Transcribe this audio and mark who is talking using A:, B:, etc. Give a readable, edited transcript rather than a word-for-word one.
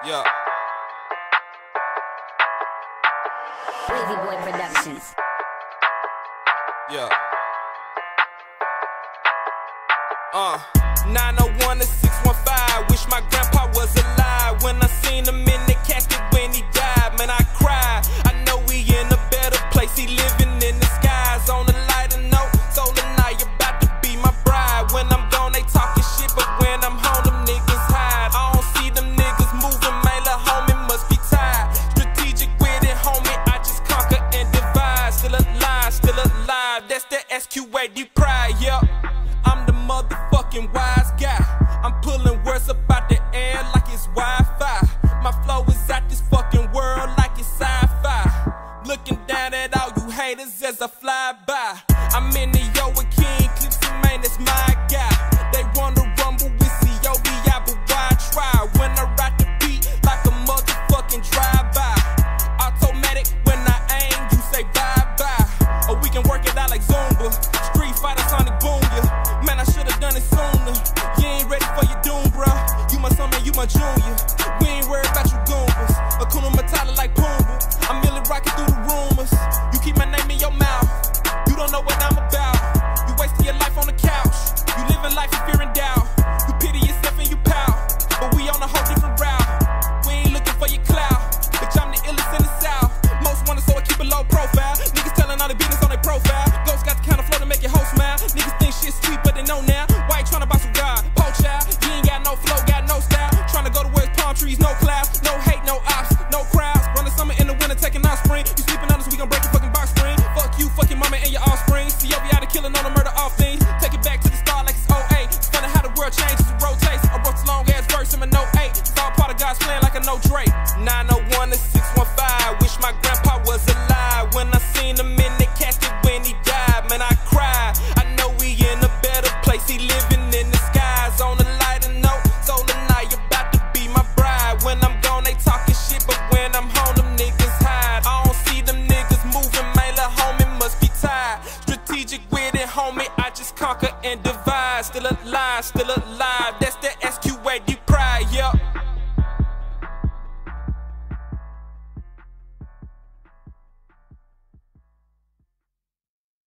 A: Yeah.
B: Wavy Boy Productions.
A: Yeah. 901 to 615. Wish my grandpa was alive. When I seen him in the casket when he died, man, I cried. I know we in a better place. He living in the skies. On a lighter note, so tonight you about to be my bride. When I'm gone, they talking shit, but when I'm home, them niggas hide. I don't see them niggas moving, man. Little homie must be tired. Strategic with it, homie. I just conquer and divide. Still alive, still alive. That's the SQAD pride, yup. I'm the motherfucking wise guy. I'm pulling words up out the air like it's Wi-Fi. My flow is out this fucking world like it's sci-fi. Looking down at all you haters as I fly by. I'm in the yo with King Clipsy, man, that's my guy. They wanna rumble with COBI, but why try? When I rock the beat like a motherfucking drive-by. Automatic when I aim, you say bye-bye. Or we can work it out like Zumba. Street Fighter, Sonic Boom, yeah. Man, I should've done it sooner. You ain't ready for your doom, bruh. You my son, man, you my junior. We ain't worried about you goombas. Akuna Matata like Pumbaa. I'm merely rocking through the rumors. You keep my name in your mouth. You don't know what I'm about. You wasting your life on the couch. You living life in fear and doubt. You pity yourself and you pout. But we on a whole different route. We ain't looking for your clout. Bitch, I'm the illest in the South. Most wanted, so I keep a low profile. Niggas telling all the business on their profile. Ghost got the kind of flow to make your whole smile. Niggas think shit sweet, but they know now. Why you tryna boss with God? Po child, you ain't got no flow, got no style. Tryna go to where it's palm trees, no clouds, no hate, no ops, no crowds. Running summer in the winter, taking our spring. You sleeping on us, we gon' break your fucking box spring. Fuck you, fuck your mama and your offspring. COBI the killing on the murder off things. Take it back to the start like it's 08. It's funny how the world changes and rotates. I wrote a long ass verse in my note 8. It's all part of God's plan like I know Drake. 901 to 615. Wish my grandpa was alive. When I seen him in the casket when he died, man, I cried. I know we in a better place. He living in the skies. On a lighter note, so tonight you about to be my bride. When I'm gone, they talking shit, but when I'm home, them niggas hide. I don't see them niggas moving, man. Little homie must be tired. Strategic with it, homie. I just conquer and divide. Still alive, still alive.